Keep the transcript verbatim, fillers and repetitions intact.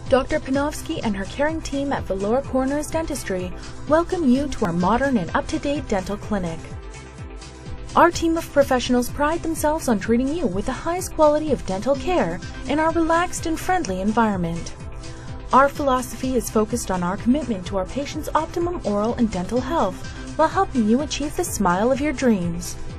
Doctor Panofsky and her caring team at Vellore Corners Dentistry welcome you to our modern and up-to-date dental clinic. Our team of professionals pride themselves on treating you with the highest quality of dental care in our relaxed and friendly environment. Our philosophy is focused on our commitment to our patients' optimum oral and dental health while helping you achieve the smile of your dreams.